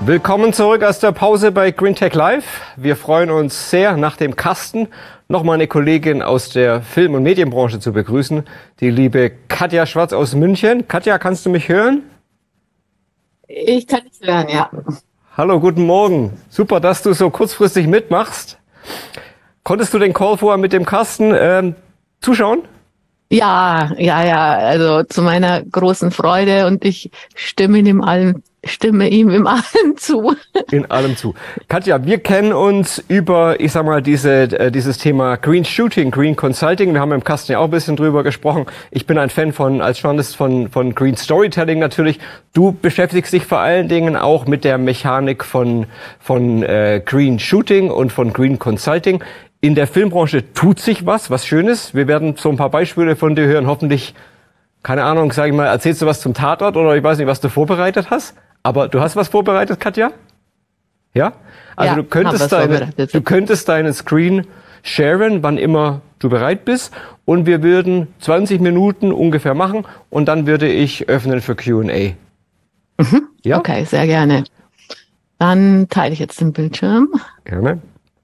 Willkommen zurück aus der Pause bei GreenTech Live. Wir freuen uns sehr, nach dem Kasten nochmal eine Kollegin aus der Film- und Medienbranche zu begrüßen, die liebe Katja Schwarz aus München. Katja, kannst du mich hören? Ich kann dich hören, ja. Hallo, guten Morgen. Super, dass du so kurzfristig mitmachst. Konntest du den Call vorher mit dem Carsten zuschauen? Ja, also zu meiner großen Freude, und ich stimme ihm im allem zu. In allem zu. Katja, wir kennen uns über, ich sag mal, dieses Thema Green Shooting, Green Consulting. Wir haben im Carsten ja auch ein bisschen drüber gesprochen. Ich bin ein Fan als Journalist von Green Storytelling natürlich. Du beschäftigst dich vor allen Dingen auch mit der Mechanik von Green Shooting und von Green Consulting. In der Filmbranche tut sich was Schönes. Wir werden so ein paar Beispiele von dir hören. Hoffentlich, keine Ahnung, sag ich mal, erzählst du was zum Tatort oder ich weiß nicht, was du vorbereitet hast. Aber du hast was vorbereitet, Katja? Ja? Also ja, du könntest deinen Screen sharen, wann immer du bereit bist. Und wir würden 20 Minuten ungefähr machen und dann würde ich öffnen für Q&A. Mhm. Ja? Okay, sehr gerne. Dann teile ich jetzt den Bildschirm. Gerne.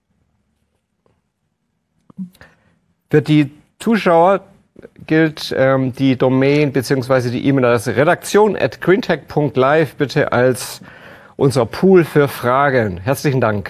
Für die Zuschauer gilt die Domain bzw. die E-Mail-Adresse redaktion@greentech.live bitte als unser Pool für Fragen. Herzlichen Dank.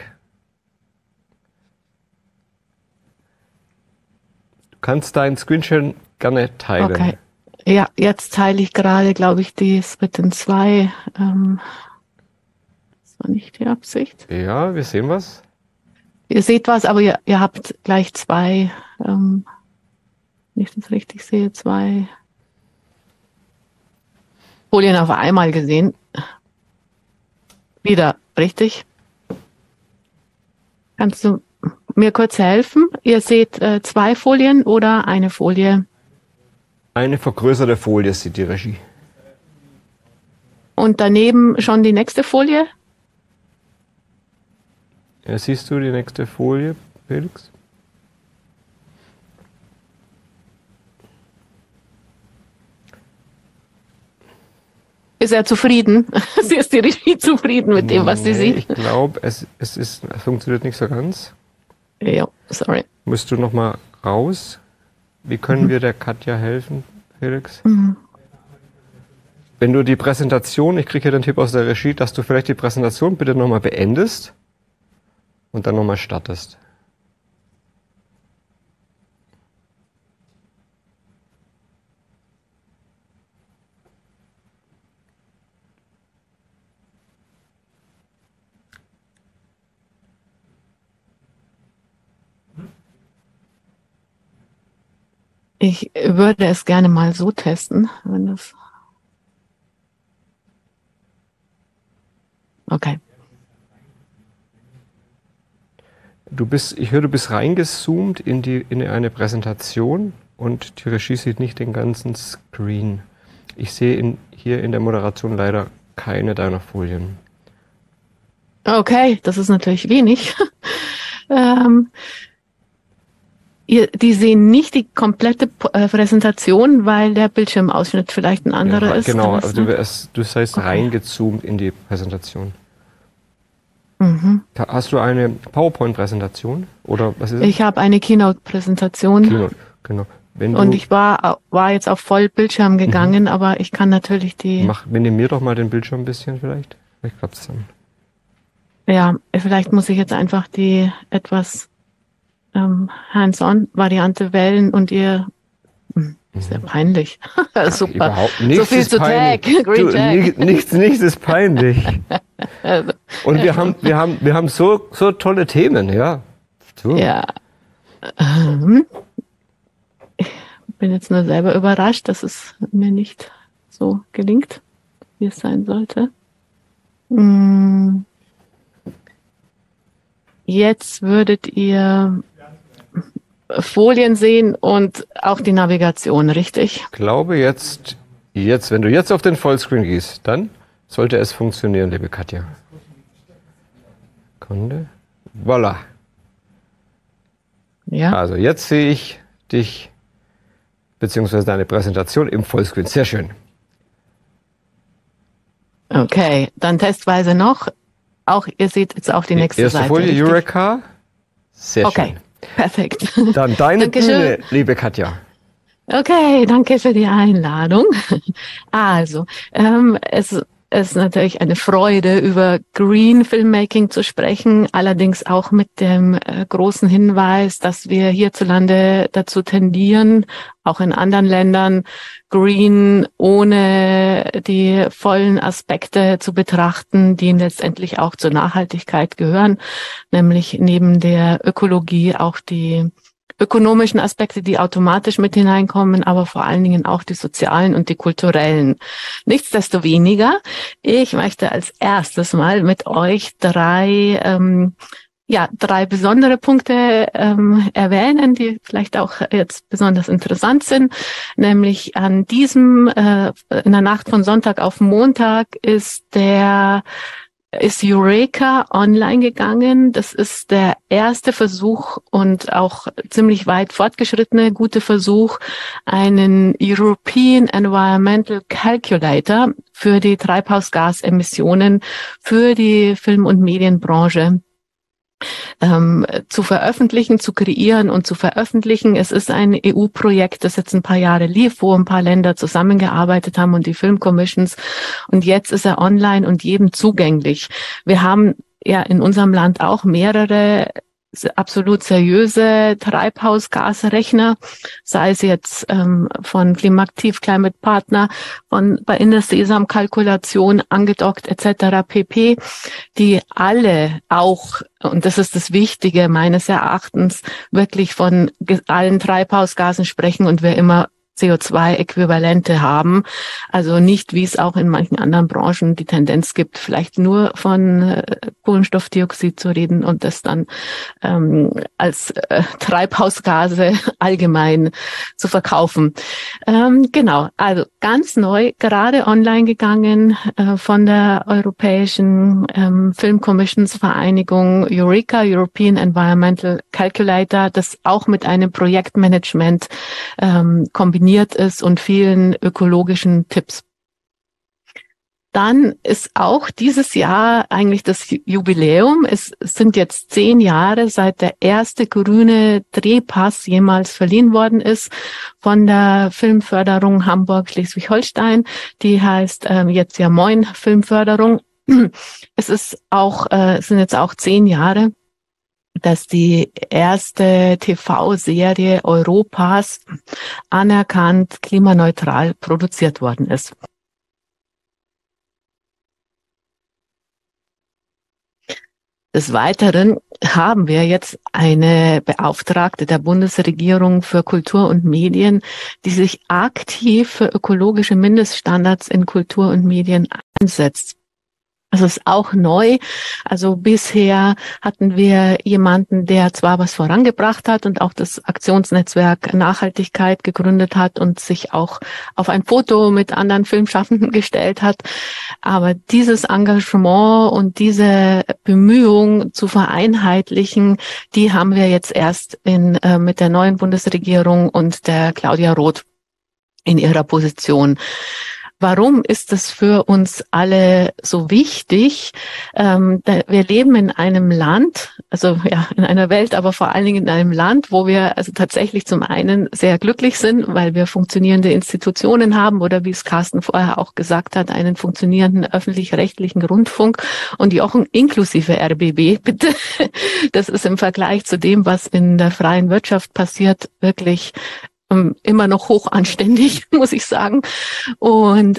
Du kannst deinen Screenshot gerne teilen. Okay. Ja, jetzt teile ich gerade, glaube ich, die Split in 2. Das war nicht die Absicht. Ja, wir sehen was. Ihr seht was, aber ihr habt gleich 2, wenn ich das richtig sehe, 2 Folien auf einmal gesehen. Wieder, richtig? Kannst du mir kurz helfen? Ihr seht 2 Folien oder eine Folie? Eine vergrößerte Folie sieht die Regie. Und daneben schon die nächste Folie? Ja, siehst du die nächste Folie, Felix? Ist er zufrieden? Ist die Regie zufrieden mit dem, was sie sieht? Ich glaube, es funktioniert nicht so ganz. Ja, sorry. Musst du noch mal raus? Wie können wir der Katja helfen, Felix? Wenn du die Präsentation, ich kriege hier den Tipp aus der Regie, dass du vielleicht die Präsentation bitte noch mal beendest. Und dann nochmal startest. Ich würde es gerne mal so testen, wenn das. Okay. Ich höre, du bist reingezoomt in eine Präsentation und die Regie sieht nicht den ganzen Screen. Ich sehe hier in der Moderation leider keine deiner Folien. Okay, das ist natürlich wenig. Die sehen nicht die komplette Präsentation, weil der Bildschirmausschnitt vielleicht ein anderer ist. Genau, also du seist reingezoomt in die Präsentation. Hast du eine PowerPoint-Präsentation oder was ist es? Ich habe eine Keynote-Präsentation. Keynote, genau. Und ich war jetzt auf Vollbildschirm gegangen, aber ich kann natürlich minimier doch mal den Bildschirm ein bisschen vielleicht. Vielleicht klappt es dann. Ja, vielleicht muss ich jetzt einfach die etwas Hands-on-Variante wählen und ihr. Sehr peinlich. Super. Überhaupt nichts so viel ist zu peinlich. Tag. Green Tag. Nichts ist peinlich. Und wir haben so tolle Themen, ja. So. Ja. Ich bin jetzt nur selber überrascht, dass es mir nicht so gelingt, wie es sein sollte. Jetzt würdet ihr Folien sehen und auch die Navigation, richtig? Ich glaube jetzt, wenn du jetzt auf den Vollscreen gehst, dann sollte es funktionieren, liebe Katja. Sekunde. Voilà. Ja. Also jetzt sehe ich dich beziehungsweise deine Präsentation im Vollscreen. Sehr schön. Okay, dann testweise noch. auch, ihr seht jetzt auch die nächste Erste Seite. Folie, richtig? Eureka. Sehr Okay, schön. perfekt. Dann deine Dankeschön. Bühne, liebe Katja. Okay, danke für die Einladung. Also, es ist natürlich eine Freude, über Green Filmmaking zu sprechen, allerdings auch mit dem großen Hinweis, dass wir hierzulande dazu tendieren, auch in anderen Ländern, Green ohne die vollen Aspekte zu betrachten, die letztendlich auch zur Nachhaltigkeit gehören, nämlich neben der Ökologie auch die ökonomischen Aspekte, die automatisch mit hineinkommen, aber vor allen Dingen auch die sozialen und die kulturellen. Nichtsdestoweniger, ich möchte als erstes mal mit euch drei besondere Punkte erwähnen, die vielleicht auch jetzt besonders interessant sind. Nämlich in der Nacht von Sonntag auf Montag ist Eureka online gegangen. Das ist der erste Versuch und auch ziemlich weit fortgeschrittene gute Versuch, einen European Environmental Calculator für die Treibhausgasemissionen für die Film- und Medienbranche zu veröffentlichen, zu kreieren und zu veröffentlichen. Es ist ein EU-Projekt, das jetzt ein paar Jahre lief, wo ein paar Länder zusammengearbeitet haben und die Filmcommissions. Und jetzt ist er online und jedem zugänglich. Wir haben ja in unserem Land auch mehrere absolut seriöse Treibhausgasrechner, sei es jetzt von Klimaktiv, Climate Partner, bei in der Sesam-Kalkulation angedockt etc. pp., die alle auch, und das ist das Wichtige meines Erachtens, wirklich von allen Treibhausgasen sprechen und wir immer CO2-Äquivalente haben. Also nicht, wie es auch in manchen anderen Branchen die Tendenz gibt, vielleicht nur von Kohlenstoffdioxid zu reden und das dann als Treibhausgase allgemein zu verkaufen. Genau, also ganz neu, gerade online gegangen von der Europäischen Filmcommissionsvereinigung Eureka, European Environmental Calculator, das auch mit einem Projektmanagement kombiniert ist und vielen ökologischen Tipps. Dann ist auch dieses Jahr eigentlich das Jubiläum. Es sind jetzt 10 Jahre, seit der erste grüne Drehpass jemals verliehen worden ist von der Filmförderung Hamburg-Schleswig-Holstein. Die heißt jetzt ja Moin Filmförderung. Es sind jetzt auch 10 Jahre, dass die erste TV-Serie Europas anerkannt klimaneutral produziert worden ist. Des Weiteren haben wir jetzt eine Beauftragte der Bundesregierung für Kultur und Medien, die sich aktiv für ökologische Mindeststandards in Kultur und Medien einsetzt. Das ist auch neu. Also bisher hatten wir jemanden, der zwar was vorangebracht hat und auch das Aktionsnetzwerk Nachhaltigkeit gegründet hat und sich auch auf ein Foto mit anderen Filmschaffenden gestellt hat. Aber dieses Engagement und diese Bemühung zu vereinheitlichen, die haben wir jetzt erst mit der neuen Bundesregierung und der Claudia Roth in ihrer Position. Warum ist das für uns alle so wichtig? Wir leben in einem Land, also ja, in einer Welt, aber vor allen Dingen in einem Land, wo wir also tatsächlich zum einen sehr glücklich sind, weil wir funktionierende Institutionen haben oder wie es Carsten vorher auch gesagt hat, einen funktionierenden öffentlich-rechtlichen Rundfunk und die auch inklusive RBB, bitte. Das ist im Vergleich zu dem, was in der freien Wirtschaft passiert, wirklich immer noch hoch anständig, muss ich sagen. Und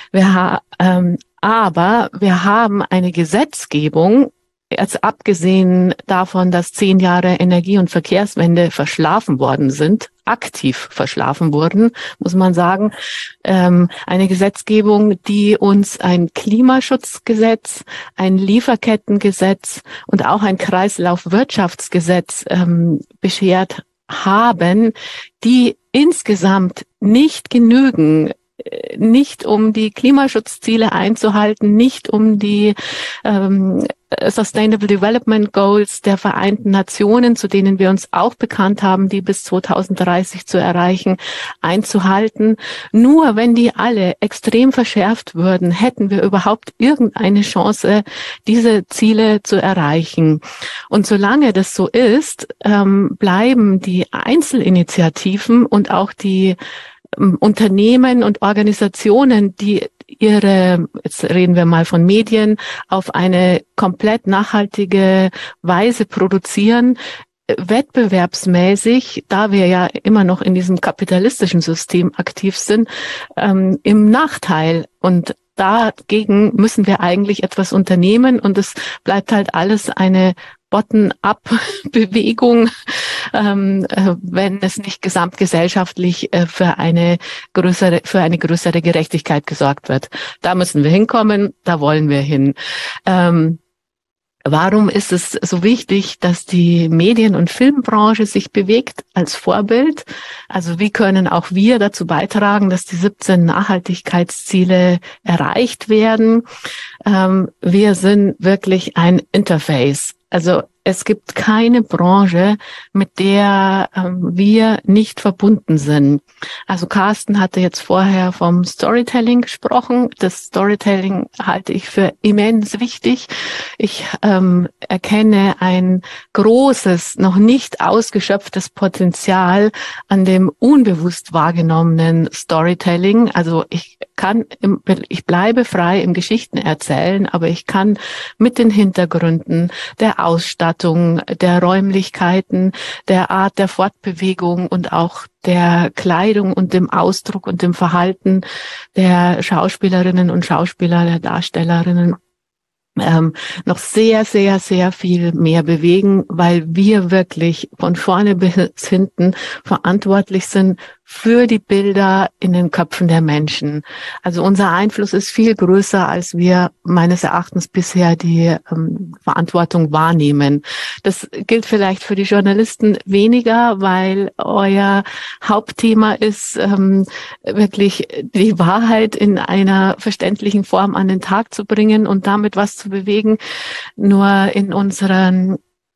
aber wir haben eine Gesetzgebung, jetzt abgesehen davon, dass 10 Jahre Energie- und Verkehrswende verschlafen worden sind, aktiv verschlafen wurden, muss man sagen, eine Gesetzgebung, die uns ein Klimaschutzgesetz, ein Lieferkettengesetz und auch ein Kreislaufwirtschaftsgesetz beschert haben, die insgesamt nicht genügen, nicht um die Klimaschutzziele einzuhalten, nicht um die Sustainable Development Goals der Vereinten Nationen, zu denen wir uns auch bekannt haben, die bis 2030 zu erreichen, einzuhalten. Nur wenn die alle extrem verschärft würden, hätten wir überhaupt irgendeine Chance, diese Ziele zu erreichen. Und solange das so ist, bleiben die Einzelinitiativen und auch die Unternehmen und Organisationen, die jetzt reden wir mal von Medien, auf eine komplett nachhaltige Weise produzieren, wettbewerbsmäßig, da wir ja immer noch in diesem kapitalistischen System aktiv sind, im Nachteil. Und dagegen müssen wir eigentlich etwas unternehmen, und es bleibt halt alles eine Bottom-up-Bewegung, wenn es nicht gesamtgesellschaftlich für eine größere Gerechtigkeit gesorgt wird. Da müssen wir hinkommen, da wollen wir hin. Warum ist es so wichtig, dass die Medien- und Filmbranche sich bewegt als Vorbild? Also wie können auch wir dazu beitragen, dass die 17 Nachhaltigkeitsziele erreicht werden? Wir sind wirklich ein Interface. Also es gibt keine Branche, mit der wir nicht verbunden sind. Also Carsten hatte jetzt vorher vom Storytelling gesprochen. Das Storytelling halte ich für immens wichtig. Ich erkenne ein großes, noch nicht ausgeschöpftes Potenzial an dem unbewusst wahrgenommenen Storytelling. Also ich bleibe frei im Geschichten erzählen, aber ich kann mit den Hintergründen, der Ausstattung, der Räumlichkeiten, der Art der Fortbewegung und auch der Kleidung und dem Ausdruck und dem Verhalten der Schauspielerinnen und Schauspieler, der Darstellerinnen noch sehr, sehr, sehr viel mehr bewegen, weil wir wirklich von vorne bis hinten verantwortlich sind für die Bilder in den Köpfen der Menschen. Also unser Einfluss ist viel größer, als wir meines Erachtens bisher die Verantwortung wahrnehmen. Das gilt vielleicht für die Journalisten weniger, weil euer Hauptthema ist, wirklich die Wahrheit in einer verständlichen Form an den Tag zu bringen und damit was zu bewegen. Nur in unseren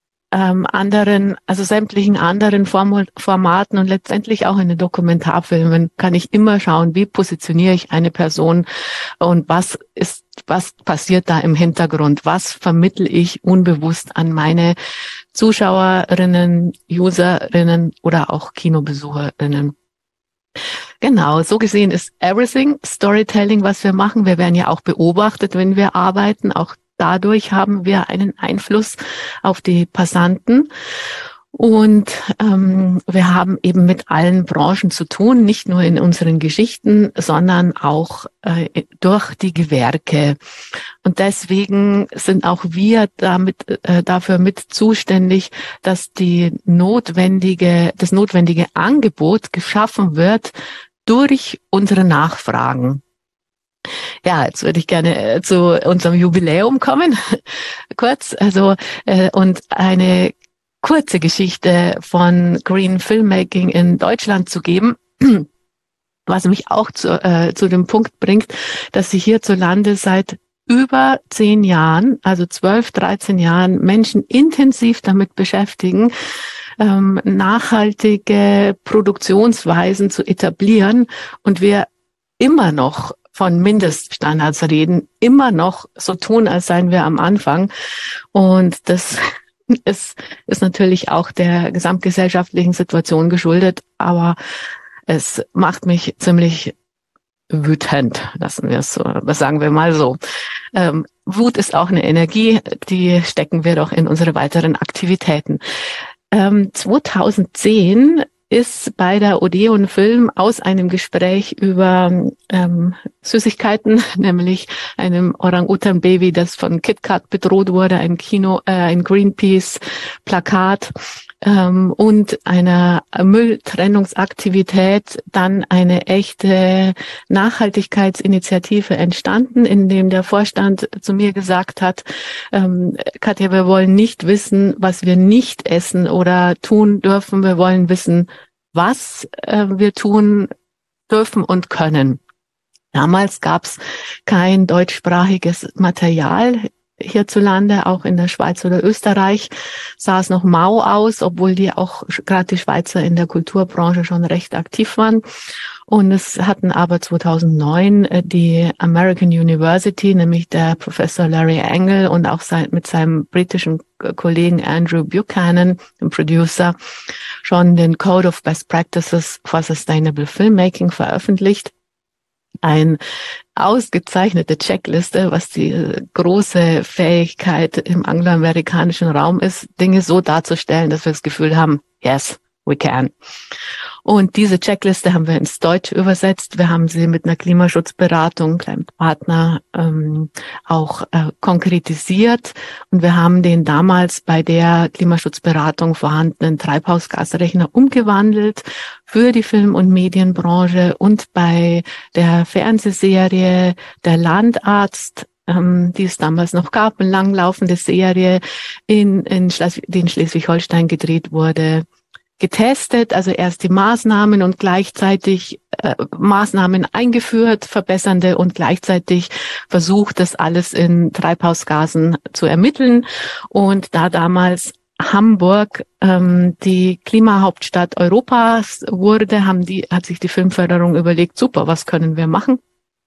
also sämtlichen anderen Formaten und letztendlich auch in den Dokumentarfilmen kann ich immer schauen, wie positioniere ich eine Person und was passiert da im Hintergrund, was vermittle ich unbewusst an meine Zuschauerinnen, Userinnen oder auch Kinobesucherinnen. Genau, so gesehen ist Everything Storytelling, was wir machen. Wir werden ja auch beobachtet, wenn wir arbeiten. Auch dadurch haben wir einen Einfluss auf die Passanten. Und wir haben eben mit allen Branchen zu tun, nicht nur in unseren Geschichten, sondern auch durch die Gewerke. Und deswegen sind auch wir dafür mit zuständig, dass das notwendige Angebot geschaffen wird durch unsere Nachfragen. Ja, jetzt würde ich gerne zu unserem Jubiläum kommen, kurz. Also und eine kurze Geschichte von Green Filmmaking in Deutschland zu geben, was mich auch zu dem Punkt bringt, dass sich hierzulande seit über 10 Jahren, also 12, 13 Jahren, Menschen intensiv damit beschäftigen, nachhaltige Produktionsweisen zu etablieren, und wir immer noch von Mindeststandards reden, immer noch so tun, als seien wir am Anfang. Und das ist natürlich auch der gesamtgesellschaftlichen Situation geschuldet, aber es macht mich ziemlich wütend, lassen wir es so, was sagen wir mal so. Wut ist auch eine Energie, die stecken wir doch in unsere weiteren Aktivitäten. 2010 ist bei der Odeon Film aus einem Gespräch über Süßigkeiten, nämlich einem Orang-Utan-Baby, das von KitKat bedroht wurde, ein Greenpeace-Plakat und einer Mülltrennungsaktivität, dann eine echte Nachhaltigkeitsinitiative entstanden, in dem der Vorstand zu mir gesagt hat, Katja, wir wollen nicht wissen, was wir nicht essen oder tun dürfen. Wir wollen wissen, was wir tun dürfen und können. Damals gab es kein deutschsprachiges Material hierzulande, auch in der Schweiz oder Österreich sah es noch mau aus, obwohl gerade die Schweizer in der Kulturbranche schon recht aktiv waren. Und es hatten aber 2009 die American University, nämlich der Professor Larry Engel und auch mit seinem britischen Kollegen Andrew Buchanan, dem Producer, schon den Code of Best Practices for Sustainable Filmmaking veröffentlicht. Eine ausgezeichnete Checkliste, was die große Fähigkeit im angloamerikanischen Raum ist, Dinge so darzustellen, dass wir das Gefühl haben, yes, we can. Und diese Checkliste haben wir ins Deutsche übersetzt. Wir haben sie mit einer Klimaschutzberatung, kleinem Partner, auch konkretisiert. Und wir haben den damals bei der Klimaschutzberatung vorhandenen Treibhausgasrechner umgewandelt für die Film- und Medienbranche und bei der Fernsehserie Der Landarzt, die es damals noch gab, eine langlaufende Serie, die in Schleswig-Holstein gedreht wurde, getestet, also erst die Maßnahmen und gleichzeitig Maßnahmen eingeführt, verbessernde und gleichzeitig versucht, das alles in Treibhausgasen zu ermitteln. Und da damals Hamburg die Klimahauptstadt Europas wurde, hat sich die Filmförderung überlegt, super, was können wir machen?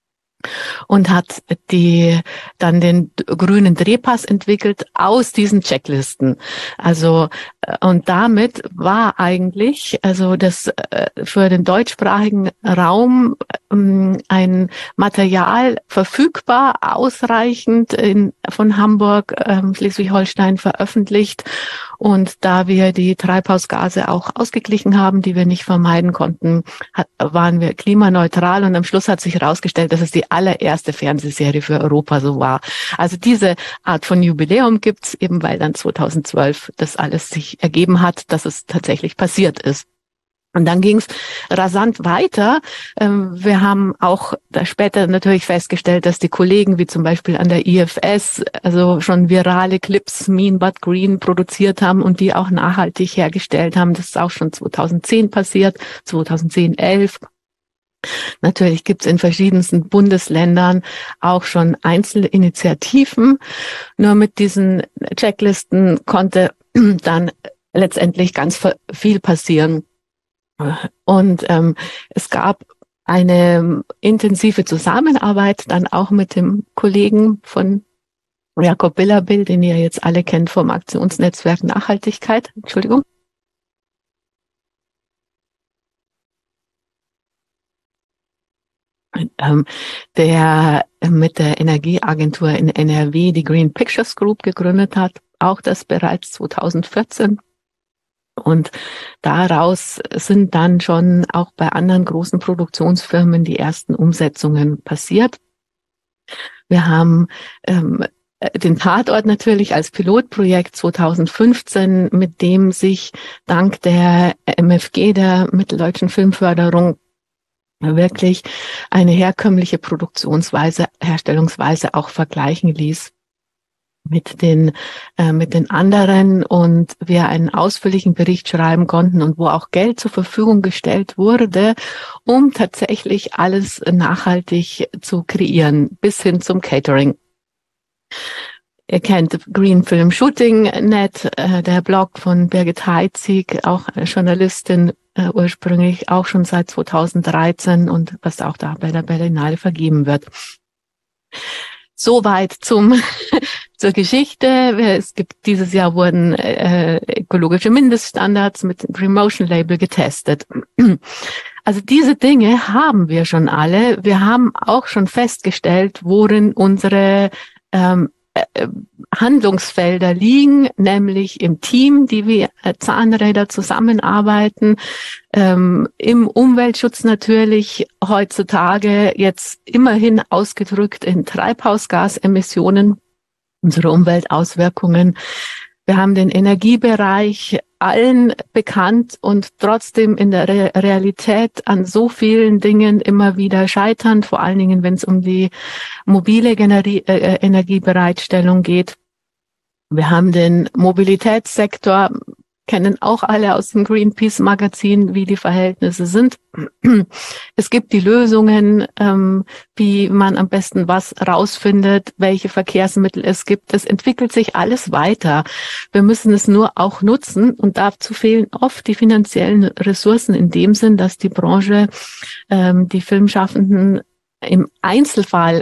Und hat dann den grünen Drehpass entwickelt aus diesen Checklisten. Also, und damit war eigentlich, also das für den deutschsprachigen Raum ein Material verfügbar, ausreichend von Hamburg, Schleswig-Holstein veröffentlicht. Und da wir die Treibhausgase auch ausgeglichen haben, die wir nicht vermeiden konnten, waren wir klimaneutral. Und am Schluss hat sich herausgestellt, dass es die allererste Fernsehserie für Europa so war. Also diese Art von Jubiläum gibt's eben, weil dann 2012 das alles sich ergeben hat, dass es tatsächlich passiert ist. Und dann ging es rasant weiter. Wir haben auch da später natürlich festgestellt, dass die Kollegen wie zum Beispiel an der IFS also schon virale Clips Mean But Green produziert haben und die auch nachhaltig hergestellt haben. Das ist auch schon 2010 passiert, 2010, 11. Natürlich gibt es in verschiedensten Bundesländern auch schon Einzelinitiativen. Nur mit diesen Checklisten konnte dann letztendlich ganz viel passieren. Und es gab eine intensive Zusammenarbeit dann auch mit dem Kollegen von Jakob Billerbill, den ihr jetzt alle kennt vom Aktionsnetzwerk Nachhaltigkeit. Entschuldigung. Der mit der Energieagentur in NRW die Green Pictures Group gegründet hat, auch das bereits 2014. Und daraus sind dann schon auch bei anderen großen Produktionsfirmen die ersten Umsetzungen passiert. Wir haben den Tatort natürlich als Pilotprojekt 2015, mit dem sich dank der MFG, der Mitteldeutschen Filmförderung, wirklich eine herkömmliche Herstellungsweise auch vergleichen ließ mit den anderen und wir einen ausführlichen Bericht schreiben konnten und wo auch Geld zur Verfügung gestellt wurde, um tatsächlich alles nachhaltig zu kreieren, bis hin zum Catering. Ihr kennt Green Film Shooting Net, der Blog von Birgit Heitzig, auch Journalistin ursprünglich, auch schon seit 2013 und was auch da bei der Berlinale vergeben wird. Soweit zur Geschichte. Es gibt dieses Jahr wurden ökologische Mindeststandards mit dem Green Motion Label getestet. Also diese Dinge haben wir schon alle. Wir haben auch schon festgestellt, worin unsere Handlungsfelder liegen, nämlich im Team, die wie Zahnräder zusammenarbeiten, im Umweltschutz natürlich heutzutage jetzt immerhin ausgedrückt in Treibhausgasemissionen, unsere Umweltauswirkungen. Wir haben den Energiebereich allen bekannt und trotzdem in der Realität an so vielen Dingen immer wieder scheitern, vor allen Dingen, wenn es um die mobile Energiebereitstellung geht. Wir haben den Mobilitätssektor kennen auch alle aus dem Greenpeace-Magazin, wie die Verhältnisse sind. Es gibt die Lösungen, wie man am besten was rausfindet, welche Verkehrsmittel es gibt. Es entwickelt sich alles weiter. Wir müssen es nur auch nutzen und dazu fehlen oft die finanziellen Ressourcen in dem Sinn, dass die Branche, die Filmschaffenden im Einzelfall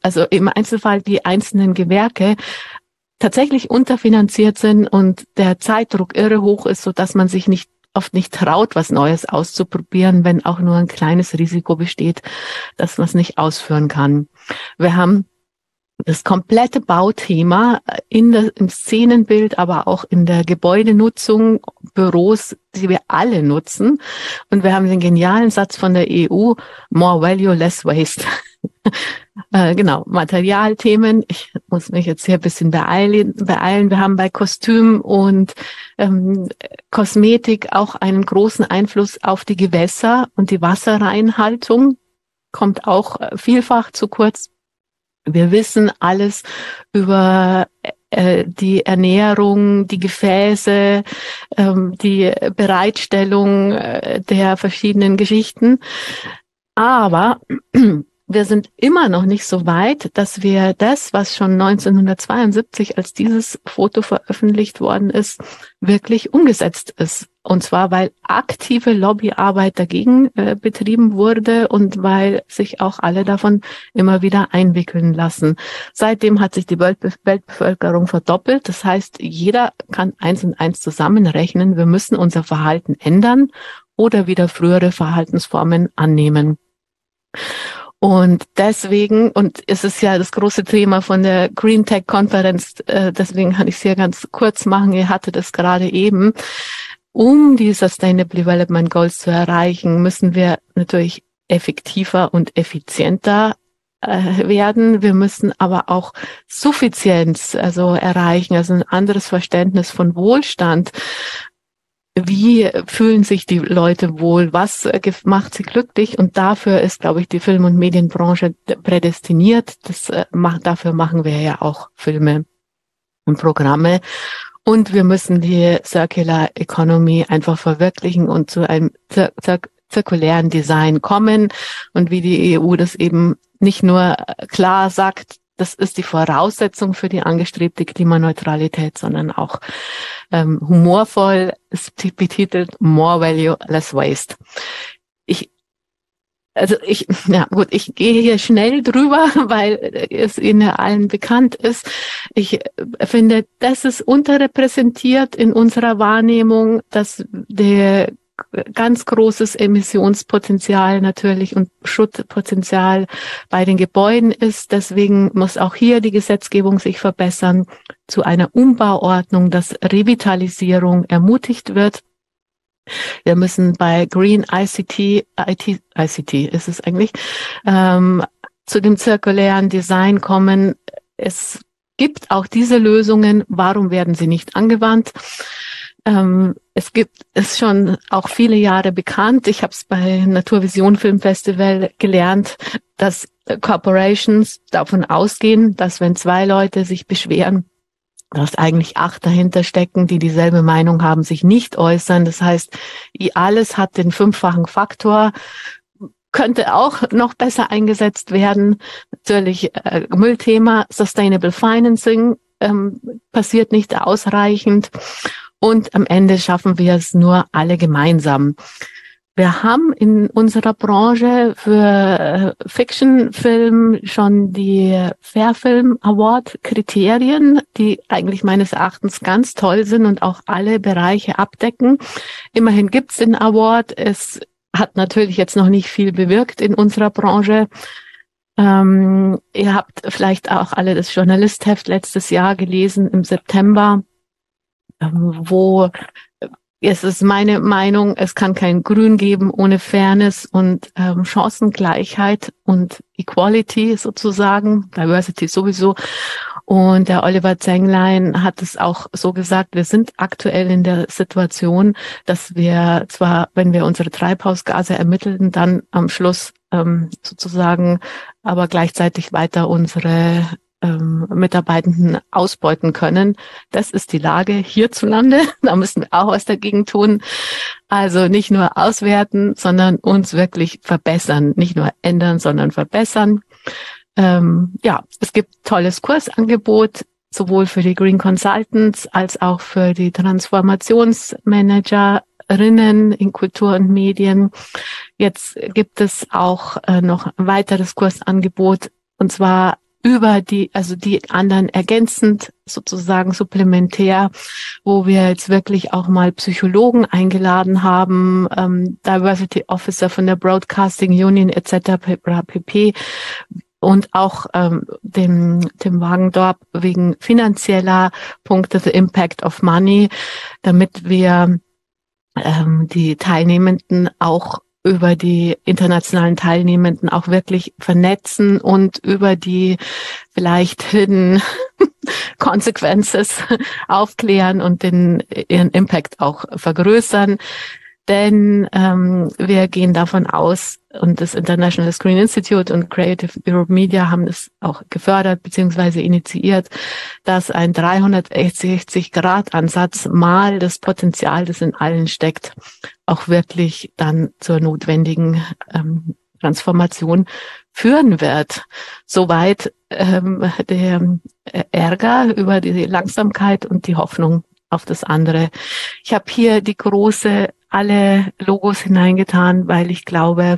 die einzelnen Gewerke tatsächlich unterfinanziert sind und der Zeitdruck irre hoch ist, so dass man sich oft nicht traut, was Neues auszuprobieren, wenn auch nur ein kleines Risiko besteht, dass man es nicht ausführen kann. Wir haben das komplette Bauthema im Szenenbild, aber auch in der Gebäudenutzung, Büros, die wir alle nutzen. Und wir haben den genialen Satz von der EU, more value, less waste. Genau, Materialthemen. Ich muss mich jetzt hier ein bisschen beeilen. Wir haben bei Kostüm und Kosmetik auch einen großen Einfluss auf die Gewässer und die Wasserreinhaltung. Kommt auch vielfach zu kurz. Wir wissen alles über die Ernährung, die Gefäße, die Bereitstellung der verschiedenen Geschichten. Aber wir sind immer noch nicht so weit, dass wir das, was schon 1972 als dieses Foto veröffentlicht worden ist, wirklich umgesetzt ist. Und zwar, weil aktive Lobbyarbeit dagegen betrieben wurde und weil sich auch alle davon immer wieder einwickeln lassen. Seitdem hat sich die Weltbevölkerung verdoppelt. Das heißt, jeder kann 1 und 1 zusammenrechnen. Wir müssen unser Verhalten ändern oder wieder frühere Verhaltensformen annehmen. Und deswegen, und es ist ja das große Thema von der Green Tech Konferenz, deswegen kann ich es hier ganz kurz machen, ihr hattet es gerade eben, um die Sustainable Development Goals zu erreichen, müssen wir natürlich effektiver und effizienter werden. Wir müssen aber auch Suffizienz erreichen, also ein anderes Verständnis von Wohlstand. Wie fühlen sich die Leute wohl? Was macht sie glücklich? Und dafür ist, glaube ich, die Film- und Medienbranche prädestiniert. Dafür machen wir ja auch Filme und Programme. Und wir müssen die Circular Economy einfach verwirklichen und zu einem zirkulären Design kommen. Und wie die EU das eben nicht nur klar sagt, das ist die Voraussetzung für die angestrebte Klimaneutralität, sondern auch humorvoll ist betitelt More Value, Less Waste. Ich gehe hier schnell drüber, weil es Ihnen allen bekannt ist. Ich finde, das ist unterrepräsentiert in unserer Wahrnehmung, dass der ganz großes Emissionspotenzial natürlich und Schutzpotenzial bei den Gebäuden ist. Deswegen muss auch hier die Gesetzgebung sich verbessern zu einer Umbauordnung, dass Revitalisierung ermutigt wird. Wir müssen bei Green ICT ist es eigentlich, zu dem zirkulären Design kommen. Es gibt auch diese Lösungen. Warum werden sie nicht angewandt? Es schon auch viele Jahre bekannt. Ich habe es bei Naturvision Filmfestival gelernt, dass Corporations davon ausgehen, dass wenn 2 Leute sich beschweren, dass eigentlich 8 dahinter stecken, die dieselbe Meinung haben, sich nicht äußern. Das heißt, alles hat den 5-fachen Faktor, könnte auch noch besser eingesetzt werden. Natürlich Müllthema, Sustainable Financing passiert nicht ausreichend. Und am Ende schaffen wir es nur alle gemeinsam. Wir haben in unserer Branche für Fiction-Film schon die Fairfilm Award-Kriterien, die eigentlich meines Erachtens ganz toll sind und auch alle Bereiche abdecken. Immerhin gibt's den Award. Es hat natürlich jetzt noch nicht viel bewirkt in unserer Branche. Ihr habt vielleicht auch alle das Journalistheft letztes Jahr gelesen im September, wo es ist meine Meinung, es kann kein Grün geben ohne Fairness und Chancengleichheit und Equality sozusagen, Diversity sowieso. Und der Oliver Zenglein hat es auch so gesagt, wir sind aktuell in der Situation, dass wir zwar, wenn wir unsere Treibhausgase ermitteln, dann am Schluss sozusagen aber gleichzeitig weiter unsere Mitarbeitenden ausbeuten können. Das ist die Lage hierzulande. Da müssen wir auch was dagegen tun. Also nicht nur auswerten, sondern uns wirklich verbessern. Nicht nur ändern, sondern verbessern. Es gibt tolles Kursangebot, sowohl für die Green Consultants als auch für die Transformationsmanagerinnen in Kultur und Medien. Jetzt gibt es auch noch ein weiteres Kursangebot, und zwar über die anderen ergänzend, sozusagen supplementär, wo wir jetzt wirklich auch mal Psychologen eingeladen haben, Diversity Officer von der Broadcasting Union etc. pp. Und auch dem Wagendorp wegen finanzieller Punkte, the impact of money, damit wir die Teilnehmenden auch über die internationalen Teilnehmenden auch wirklich vernetzen und über die vielleicht hidden Consequences aufklären und ihren Impact auch vergrößern. Denn wir gehen davon aus, und das International Screen Institute und Creative Europe Media haben das auch gefördert bzw. initiiert, dass ein 360-Grad-Ansatz mal das Potenzial, das in allen steckt, auch wirklich dann zur notwendigen Transformation führen wird. Soweit der Ärger über die Langsamkeit und die Hoffnung auf das andere. Ich habe hier alle Logos hineingetan, weil ich glaube,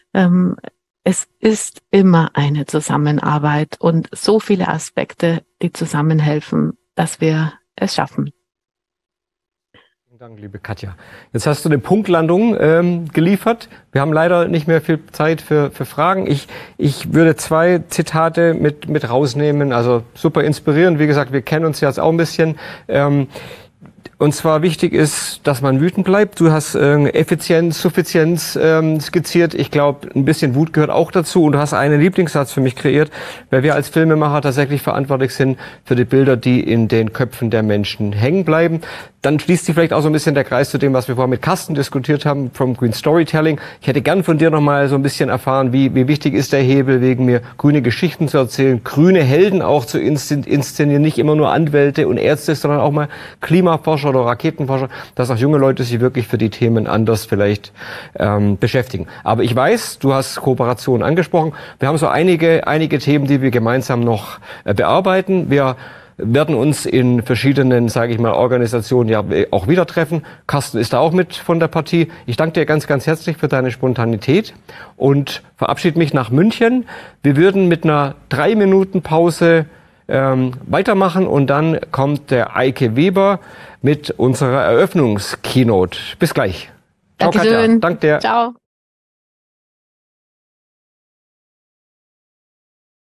es ist immer eine Zusammenarbeit und so viele Aspekte, die zusammenhelfen, dass wir es schaffen. Vielen Dank, liebe Katja. Jetzt hast du eine Punktlandung geliefert. Wir haben leider nicht mehr viel Zeit für Fragen. Ich würde 2 Zitate mit rausnehmen. Also super inspirierend. Wie gesagt, wir kennen uns jetzt auch ein bisschen. Und zwar wichtig ist, dass man wütend bleibt. Du hast Effizienz, Suffizienz skizziert. Ich glaube, ein bisschen Wut gehört auch dazu. Und du hast einen Lieblingssatz für mich kreiert, weil wir als Filmemacher tatsächlich verantwortlich sind für die Bilder, die in den Köpfen der Menschen hängen bleiben. Dann schließt sich vielleicht auch so ein bisschen der Kreis zu dem, was wir vorhin mit Carsten diskutiert haben, vom Green Storytelling. Ich hätte gern von dir nochmal so ein bisschen erfahren, wie wichtig ist der Hebel, wegen mir grüne Geschichten zu erzählen, grüne Helden auch zu inszenieren, nicht immer nur Anwälte und Ärzte, sondern auch mal Klimaforscher oder Raketenforscher, dass auch junge Leute sich wirklich für die Themen anders vielleicht beschäftigen. Aber ich weiß, du hast Kooperationen angesprochen. Wir haben so einige Themen, die wir gemeinsam noch bearbeiten. Wir werden uns in verschiedenen, sage ich mal, Organisationen ja auch wieder treffen. Carsten ist da auch mit von der Partie. Ich danke dir ganz, ganz herzlich für deine Spontanität und verabschiede mich nach München. Wir würden mit einer 3-Minuten-Pause weitermachen und dann kommt der Eike Weber mit unserer Eröffnungskeynote. Bis gleich. Ciao, Katja. Danke dir. Ciao.